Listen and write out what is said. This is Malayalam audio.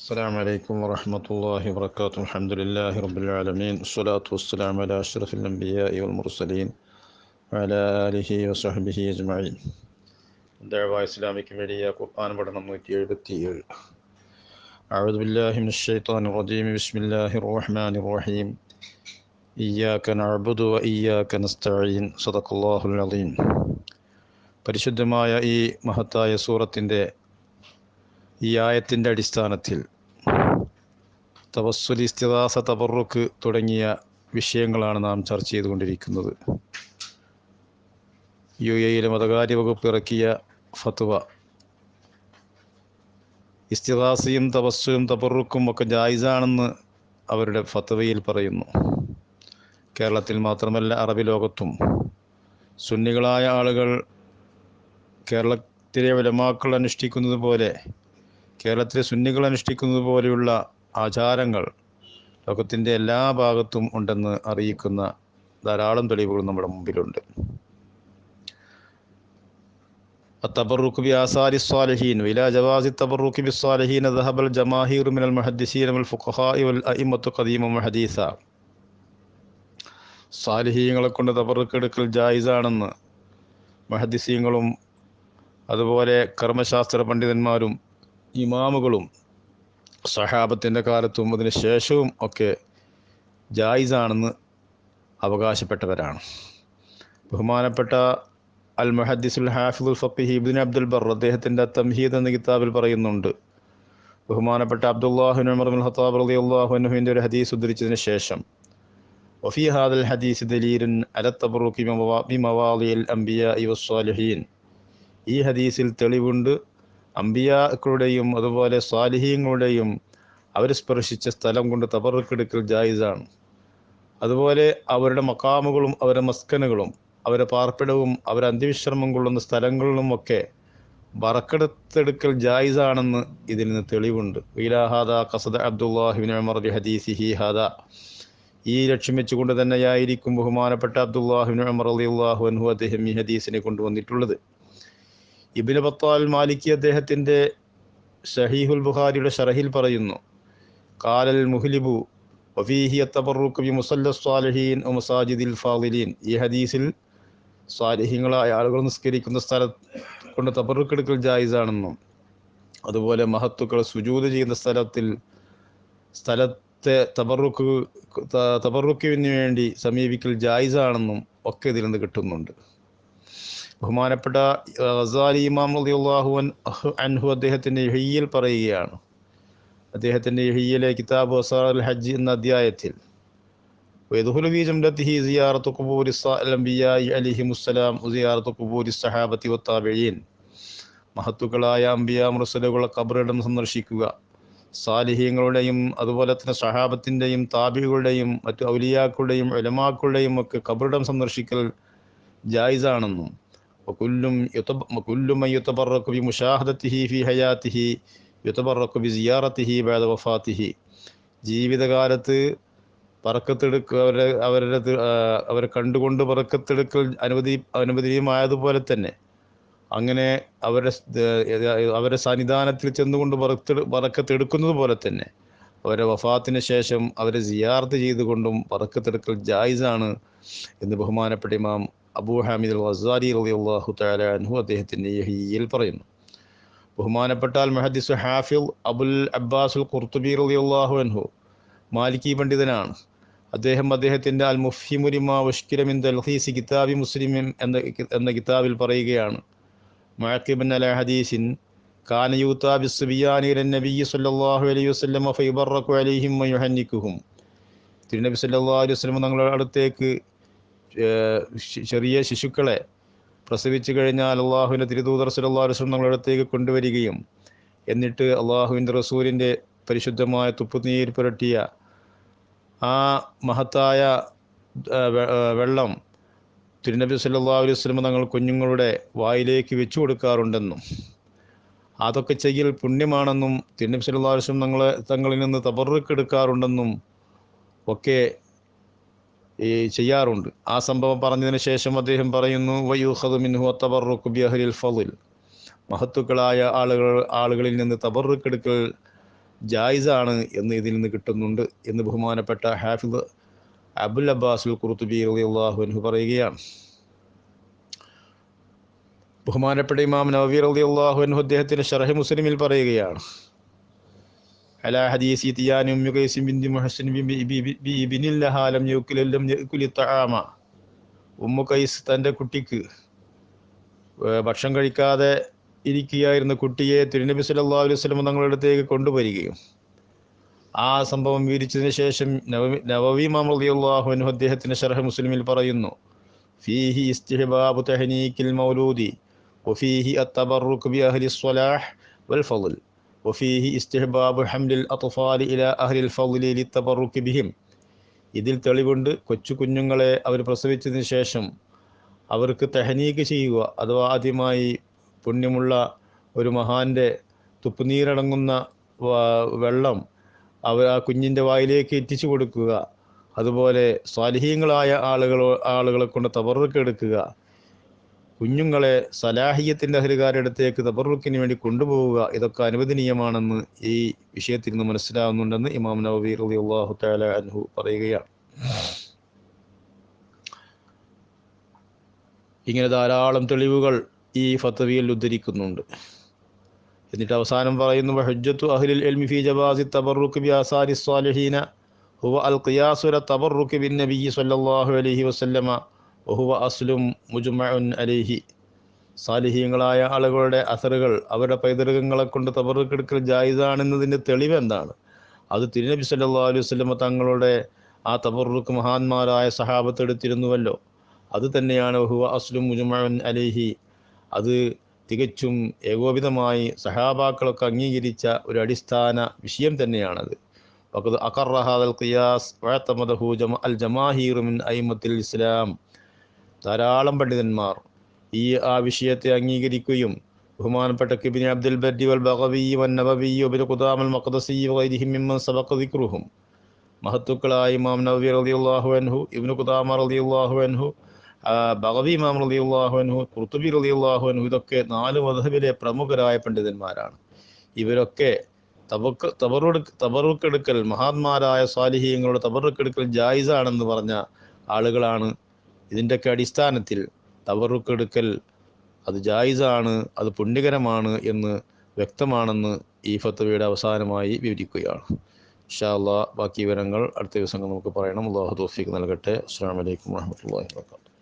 السلام عليكم ورحمة الله وبركاته. الحمد لله رب العالمين، والصلاة والسلام على أشرف الأنبياء والمرسلين وعلى آله وصحبه أجمعين. دعوة إسلامك ميديا قرآن പഠനം 177. أعوذ بالله من الشيطان الرجيم. بسم الله الرحمن الرحيم. إياك نعبد وإياك نستعين. صدق الله العظيم. പരിശുദ്ധമായ ഈ മഹത്തായ സൂറത്തിൻ്റെ ഈ ആയത്തിൻ്റെ അടിസ്ഥാനത്തിൽ തവസ്സുൽ, ഇസ്തിഗാസ, തബറുക്ക് തുടങ്ങിയ വിഷയങ്ങളാണ് നാം ചർച്ച ചെയ്തുകൊണ്ടിരിക്കുന്നത്. UAE മതകാര്യ വകുപ്പ് ഇറക്കിയ ഫത്വ ഇസ്തിഗാസയും തവസ്സുലും തബറുക്കും ഒക്കെ ജായിസാണെന്ന് അവരുടെ ഫത്വയിൽ പറയുന്നു. കേരളത്തിൽ മാത്രമല്ല, അറബി ലോകത്തും സുന്നികളായ ആളുകൾ കേരളത്തിലെ ഉലമാക്കൾ അനുഷ്ഠിക്കുന്നത് പോലെ, കേരളത്തിലെ സുന്നികൾ അനുഷ്ഠിക്കുന്നത് പോലെയുള്ള ആചാരങ്ങൾ ലോകത്തിൻ്റെ എല്ലാ ഭാഗത്തും ഉണ്ടെന്ന് അറിയിക്കുന്ന ധാരാളം തെളിവുകൾ നമ്മുടെ മുമ്പിലുണ്ട്. التبرك بآثار الصالحين وإلى جواز التبرك بالصالحين ذهب الجماهير من المحدثين والفقهاء والأئمة قديما وحديثا. സാലിഹീങ്ങളെ കൊണ്ട് തബറുക്ക് എടുക്കൽ ജായിസാണെന്ന് മുഹദ്ദിസീങ്ങളും അതുപോലെ കർമ്മശാസ്ത്ര പണ്ഡിതന്മാരും ഇമാമുകളും സഹാബത്തിൻ്റെ കാലത്തും അതിന് ശേഷവും ഒക്കെ ജായിസാണെന്ന് അവകാശപ്പെട്ടവരാണ്. ബഹുമാനപ്പെട്ട അൽ മുഹദ്ദിസുൽ ഹാഫിദുൽ ഫഖീഹ് ഇബ്നു അബ്ദുൽ ബർ അദ്ദേഹത്തിൻ്റെ തംഹീദ് എന്ന കിതാബിൽ പറയുന്നുണ്ട്, ബഹുമാനപ്പെട്ട അബ്ദുല്ലാഹി ഇബ്നു ഉമർ ഇബ്നുൽ ഖത്താബ് റളിയല്ലാഹു അൻഹുവിൻ്റെ ഒരു ഹദീസ് ഉദ്ധരിച്ചതിന് ശേഷം വഫീ ഹാദൽ ഹദീസ് ദലീലുൻ അല തബറുകി ബിമവാളിൽ അംബിയാഇ വസ്സാലിഹീൻ. ഈ ഹദീസിൽ തെളിവുണ്ട്, അംബിയാക്കളുടെയും അതുപോലെ സാലിഹീങ്ങളുടെയും അവർ സ്പർശിച്ച സ്ഥലം കൊണ്ട് തബറുക്കെടുക്കൽ ജായിസാണ്. അതുപോലെ അവരുടെ മക്കാമുകളും അവരുടെ മസ്കനുകളും അവരുടെ പാർപ്പിടവും അവരുടെ അന്ത്യവിശ്രമം കൊള്ളുന്ന സ്ഥലങ്ങളിലുമൊക്കെ ബറക്കത്തെടുക്കൽ ജായിസാണെന്ന് ഇതിൽ നിന്ന് തെളിവുണ്ട്. ഇലാഹാദ ഖസദ അബ്ദുല്ലാഹി ഇബ്നു ഉമർ ബി ഹദീസിഹി ഹാദ. ഈ ലക്ഷ്യം വെച്ചുകൊണ്ട് തന്നെയായിരിക്കും ബഹുമാനപ്പെട്ട അബ്ദുല്ലാഹി ഇബ്നു ഉമർ റളിയല്ലാഹു അൻഹു അദ്ദേഹം ഈ ഹദീസിനെ കൊണ്ടുവന്നിട്ടുള്ളത്. ഇബ്നു ബത്താൽ മാലിക്കി അദ്ദേഹത്തിൻ്റെ സഹീഹുൽ ബുഖാരിയുടെ ശറഹിൽ പറയുന്നു, ഖാലൽ മുഹ്ലിബു വഫീഹി അത്തബറുക്ക് ബി മുസല്ലസ് സ്വാലിഹീൻ വ മസാജിദിൽ ഫാളിലീൻ. ഈ ഹദീസിൽ സ്വാലിഹീങ്ങളായ ആളുകൾ നിസ്കരിക്കുന്ന സ്ഥലം കൊണ്ട് തബറുക്കെടുക്കൽ ജായിസാണെന്നും അതുപോലെ മഹത്തുക്കൾ സുജൂദ് ചെയ്യുന്ന സ്ഥലത്തെ തബറുക്കിന് വേണ്ടി സമീപിക്കൽ ജായിസാണെന്നും ഒക്കെ ഇതിൽ നിന്ന് കിട്ടുന്നുണ്ട്. ബഹുമാനപ്പെട്ട ഗസാലി ഇമാം റളിയല്ലാഹു അൻഹു അദ്ദേഹത്തിൻ്റെ ഇഹ്യയിൽ പറയുകയാണ്, അദ്ദേഹത്തിൻ്റെ ഇഹ്യയിലെ കിതാബ് അസ്റാറുൽ ഹജ്ജ് എന്ന അധ്യായത്തിൽ വയദ്ഖുലു ഫീ ജംലത്തിഹി സിയാറത്തു ഖുബൂരി അംബിയാഇ അലൈഹിമുസ്സലാം വസിയാറത്തു ഖുബൂരി സഹാബത്തി വത്താബിഈൻ. മഹത്തുക്കളായ അംബിയാ മുർസലുകളുടെ ഖബറിടം സന്ദർശിക്കുക, സാലിഹീങ്ങളുടെയും അതുപോലെ തന്നെ സഹാബത്തിൻ്റെയും താബികളുടെയും മറ്റു ഔലിയാക്കളുടെയും ഉലമാക്കളുടെയും ഒക്കെ ഖബറിടം സന്ദർശിക്കൽ ജായിസാണെന്നും وكل من يتبرك بمشاهدته في حياته يتبرك بزيارته بعد وفاته. ജീവിതകാലത്ത് ബറക്കത്തെടുക്കുക, അവരെ കണ്ടുകൊണ്ട് ബറക്കത്തെടുക്കൽ അനുവദനീയമായതുപോലെ തന്നെ അങ്ങനെ അവരുടെ സന്നിധാനത്തിൽ ചെന്നുകൊണ്ട് ബറക്കത്തെടുക്കുന്നത് പോലെ തന്നെ അവരുടെ വഫാത്തിന് ശേഷം അവരെ സിയാറത്ത് ചെയ്തുകൊണ്ടും ബറക്കത്തെടുക്കൽ ജായിസാണ് എന്ന് ബഹുമാനപ്പെട്ട ഇമാം അബൂ ഹാമിദ് അൽ ഗസാലി റളിയല്ലാഹു തആല അൻഹു അദ്ദേഹത്തിൻ്റെ ഇഹ്യയിൽ പറയുന്നു. ബഹുമാനപ്പെട്ട അൽ മുഹദ്ദിസ് ഹാഫിദ് അബുൽ അബ്ബാസുൽ ഖുർത്തുബി റളിയല്ലാഹു അൻഹു മാലിക്കി പണ്ഡിതനാണ്. അദ്ദേഹത്തിൻ്റെ അൽ മുഫ്ഹിമു ലിമാ ഉശ്കില മിൻ തൽഖീസി കിതാബി മുസ്ലിം എന്ന കിതാബിൽ പറയുകയാണ്, മുഅഖിബൻ അലാ ഹദീസിൻ കാന യൂതാ ബിസ്സുബിയാനി ഇലൻ നബിയ്യി സ്വല്ലല്ലാഹു അലൈഹി വസല്ലം ഫയബറകു അലൈഹിം വയുഹന്നികുഹും. തിരുനബി സ്വല്ലല്ലാഹു അലൈഹി വസല്ലം തങ്ങളുടെ അടുത്തേക്ക് ചെറിയ ശിശുക്കളെ പ്രസവിച്ചു കഴിഞ്ഞാൽ അള്ളാഹുവിൻ്റെ തിരുദൂതർ സ്വല്ലല്ലാഹു അലൈഹി വസല്ലം തങ്ങളുടെ അടുത്തേക്ക് കൊണ്ടുവരികയും എന്നിട്ട് അള്ളാഹുവിൻ്റെ റസൂലിൻ്റെ പരിശുദ്ധമായ തുപ്പുനീർ പുരട്ടിയ ആ മഹത്തായ വെള്ളം തിരുനബി സല്ലല്ലാഹു അലൈഹി വസല്ലം തങ്ങൾ കുഞ്ഞുങ്ങളുടെ വായിലേക്ക് വെച്ചു കൊടുക്കാറുണ്ടെന്നും അതൊക്കെ ചെയ്യൽ പുണ്യമാണെന്നും തിരുനബി സല്ലല്ലാഹു അലൈഹി വസല്ലം തങ്ങളിൽ നിന്ന് തബറുക്ക് എടുക്കാറുണ്ടെന്നും ഒക്കെ ചെയ്യാറുണ്ട്. ആ സംഭവം പറഞ്ഞതിന് ശേഷം അദ്ദേഹം പറയുന്നു, വയൂഖദു മിൻഹു അത്തബറുക്ക് ബി അഹ്ലിൽ ഫളിൽ. മഹത്തുക്കളായ ആളുകളിൽ നിന്ന് തബറുക്ക് എടുക്കൽ ജായിസാണ് എന്ന് ഇതിൽ നിന്ന് കിട്ടുന്നുണ്ട് എന്ന് ബഹുമാനപ്പെട്ട ഹാഫിദ് അബുൽ അബ്ബാസുൽ ഖുർത്തുബി റളിയല്ലാഹു അൻഹു പറയുകയാണ്. ബഹുമാനപ്പെട്ട ഇമാം നവവി റളിയല്ലാഹു അൻഹു അദ്ദേഹത്തിൻ്റെ ശറഹ് മുസ്ലിമിൽ പറയുകയാണ്, അലാ ഹദീസി തിയാനി ഉമ്മി ഖൈസിൻ ബിൻതി മുഹസ്സിൻ ബിനിൽ ലഹാ ലം യകുലി തആമ. ഉമ്മു ഖൈസ് തൻ്റെ കുട്ടിക്ക് ഭക്ഷണം കഴിക്കാതെ ഇരിക്കുകയായിരുന്ന കുട്ടിയെ തിരുനബി സല്ലല്ലാഹു അലൈഹി വസല്ലം തങ്ങളുടെ അടുത്തേക്ക് കൊണ്ടുവരികയും ആ സംഭവം വിവരിച്ചതിന് ശേഷം നവവി ഇമാം റളിയല്ലാഹു അൻഹു അദ്ദേഹത്തിൻ്റെ ശറഹ് മുസ്ലിമിൽ പറയുന്നു, ഫീഹി ഇസ്തിഹ്ബാബു തഹ്നീക്കിൽ മൗലൂദി വഫീഹി അത്തബറുക് ബിഅഹ്ലി സ്വലാഹ് വൽ ഫളൽ വഫീഹി ഇസ്തിഹ്ബാബു ഹംലിൽ അത്ഫാലി ഇലാ അഹ്ലിൽ ഫളി ലിത്തബറുക് ബിഹിം. ഇതിൽ തെളിവുണ്ട്, കൊച്ചു കുഞ്ഞുങ്ങളെ അവർ പ്രസവിച്ചതിന് ശേഷം അവർക്ക് തെഹനീക്ക് ചെയ്യുക, അഥവാ ആദ്യമായി പുണ്യമുള്ള ഒരു മഹാൻ്റെ തുപ്പുനീരടങ്ങുന്ന വെള്ളം ആ കുഞ്ഞിൻ്റെ വായിലേക്ക് എത്തിച്ചു കൊടുക്കുക, അതുപോലെ സ്വാലിഹീങ്ങളായ ആളുകളെ കൊണ്ട് തബറുക്ക് എടുക്കുക, കുഞ്ഞുങ്ങളെ സലാഹിയത്തിൻ്റെ അഹ്ലുകാരുടെ അടുത്തേക്ക് തബറുക്കിന് വേണ്ടി കൊണ്ടുപോവുക, ഇതൊക്കെ അനുവദനീയമാണെന്ന് ഈ വിഷയത്തിൽ നിന്ന് മനസ്സിലാവുന്നുണ്ടെന്ന് ഇമാം നവവി റളിയല്ലാഹു തആല അൻഹു പറയുകയാണ്. ഇങ്ങനെ ധാരാളം തെളിവുകൾ ഈ ഫത്വയിൽ ഉദ്ധരിക്കുന്നുണ്ട്. എന്നിട്ട് അവസാനം പറയുന്നു, ഹുജ്ജത്തു അഹ്ലിൽ ഇൽമി ഫീ ജവാസി തബറുക് ബി ആസാരി സ്വാലിഹീന ഹുവ അൽ ഖിയാസു അല തബറുക് ബിൻ നബി സല്ലല്ലാഹു അലൈഹി വസല്ലമ വഹുവ അസ്ലും മുജ്മഉൻ അലൈഹി. സാലിഹീങ്ങളായ ആളുകളുടെ അസറുകൾ, അവരുടെ പൈതൃകങ്ങളെ കൊണ്ട് തബറുക്ക് എടുക്കൽ ജായിസാണെന്നതിൻ്റെ തെളിവ് എന്താണ്? അത് തിരുനബി സല്ലല്ലാഹു അലൈഹി വസല്ലമ തങ്ങളുടെ ആ തബറുക്ക് മഹാന്മാരായ സഹാബത്ത് എടുത്തിരുന്നുവല്ലോ. അത് തന്നെയാണ് ഹുവ അസ്ലും മുജ്മഉൻ അലൈഹി. അത് തികച്ചും ഏകോപിതമായി സഹാബാക്കളൊക്കെ അംഗീകരിച്ച ഒരു അടിസ്ഥാന വിഷയം തന്നെയാണത്. വഖദ് അഖറ ഹാദൽ ഖിയാസ് വഅതമദഹു അൽ ജമാഹീർ മിൻ അയിമ്മത്തിൽ ഇസ്ലാം. ധാരാളം പണ്ഡിതന്മാർ ആ വിഷയത്തെ അംഗീകരിക്കുകയും ബഹുമാനപ്പെട്ട ഇബ്നു അബ്ദുൽ ബർരി വൽ ബഗവി വൻ നവവി വഇബ്നു ഖുദാമൽ മഖ്ദസി വഗൈരിഹിം മിമ്മൻ സബഖ ദിക്റുഹും. മഹത്തുക്കളായ ഇമാം നവവി റളിയല്ലാഹു അൻഹു, ഇബ്നു ഖുദാമ റളിയല്ലാഹു അൻഹു, ബഗവി ഇമാം റളിയല്ലാഹു അൻഹു, ഖുർത്തുബി റളിയല്ലാഹു അൻഹു, ഇതൊക്കെ 4 മദ്ഹബിലെ പ്രമുഖരായ പണ്ഡിതന്മാരാണ്. ഇവരൊക്കെ തബറുക്കെടുക്കൽ, മഹാന്മാരായ സ്വാലിഹീങ്ങളുടെ തബറുക്കെടുക്കൽ ജായിസാണെന്ന് പറഞ്ഞ ആളുകളാണ്. ഇതിൻ്റെയൊക്കെ അടിസ്ഥാനത്തിൽ തബറുക്കെടുക്കൽ അത് ജായിസാണ്, അത് പുണ്യകരമാണ് എന്ന് വ്യക്തമാണെന്ന് ഈ ഫത്വയുടെ അവസാനമായി വിവരിക്കുകയാണ്. ഇൻഷാ അല്ലാഹ് ബാക്കി വിവരങ്ങൾ അടുത്ത ദിവസങ്ങൾ നമുക്ക് പറയണം. അല്ലാഹു തൗഫീഖ് നൽകട്ടെ. അസ്സലാമു അലൈക്കും വറഹ്മത്തുള്ളാഹി വബറകാതുഹു.